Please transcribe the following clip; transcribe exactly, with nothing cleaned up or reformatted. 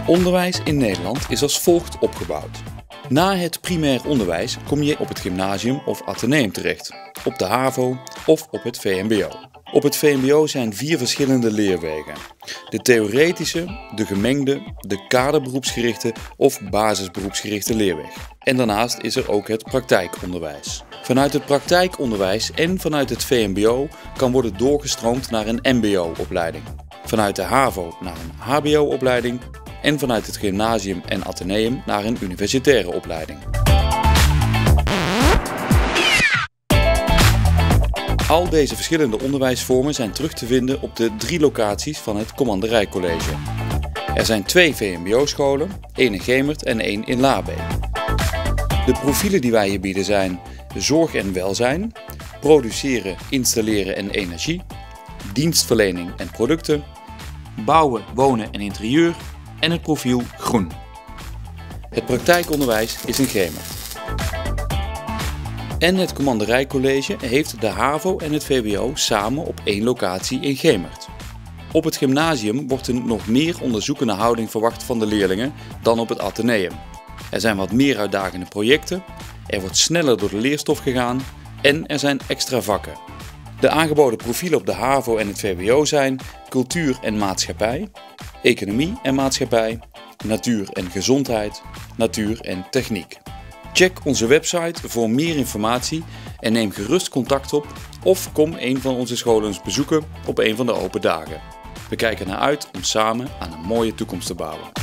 Onderwijs in Nederland is als volgt opgebouwd. Na het primair onderwijs kom je op het gymnasium of atheneum terecht, op de HAVO of op het V M B O. Op het V M B O zijn vier verschillende leerwegen. De theoretische, de gemengde, de kaderberoepsgerichte of basisberoepsgerichte leerweg. En daarnaast is er ook het praktijkonderwijs. Vanuit het praktijkonderwijs en vanuit het V M B O kan worden doorgestroomd naar een M B O-opleiding. Vanuit de HAVO naar een H B O-opleiding en vanuit het gymnasium en atheneum naar een universitaire opleiding. Al deze verschillende onderwijsvormen zijn terug te vinden op de drie locaties van het Commanderijcollege. Er zijn twee V M B O-scholen, één in Gemert en één in Laarbeek. De profielen die wij hier bieden zijn zorg en welzijn, produceren, installeren en energie, dienstverlening en producten, bouwen, wonen en interieur en het profiel groen. Het praktijkonderwijs is in Gemert. En het Commanderijcollege heeft de HAVO en het V W O samen op één locatie in Gemert. Op het gymnasium wordt een nog meer onderzoekende houding verwacht van de leerlingen dan op het atheneum. Er zijn wat meer uitdagende projecten, er wordt sneller door de leerstof gegaan en er zijn extra vakken. De aangeboden profielen op de HAVO en het V W O zijn cultuur en maatschappij, economie en maatschappij, natuur en gezondheid, natuur en techniek. Check onze website voor meer informatie en neem gerust contact op of kom een van onze scholen eens bezoeken op een van de open dagen. We kijken ernaar uit om samen aan een mooie toekomst te bouwen.